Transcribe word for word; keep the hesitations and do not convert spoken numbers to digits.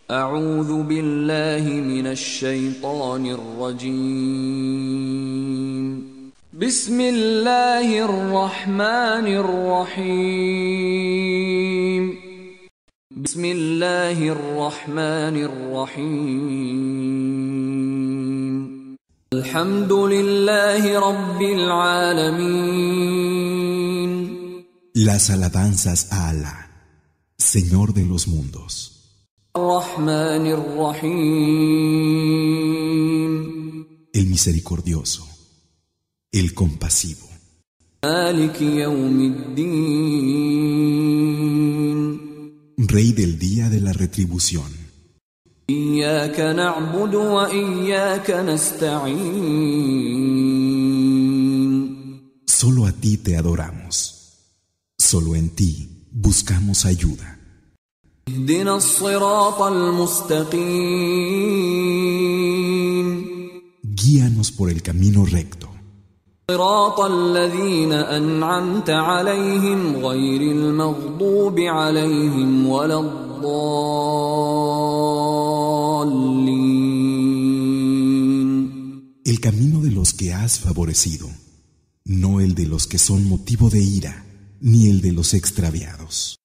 أعوذ بالله من الشيطان الرجيم. بسم الله الرحمن الرحيم. بسم الله الرحمن الرحيم. الحمد لله رب العالمين. Las alabanzas a Alá, Señor de los mundos. الرحمن الرحيم. El misericordioso, el compasivo. مالك يوم الدين. Rey del día de la retribución. إياك نعبد وإياك نستعين. Solo a ti te adoramos. Solo en ti buscamos ayuda. اهدنا الصراط المستقيم. Guíanos por el camino recto. صراط الذين أنعمت عليهم غير المغضوب عليهم ولا الضالين. El camino de los que has favorecido, no el de los que son motivo de ira, ni el de los extraviados.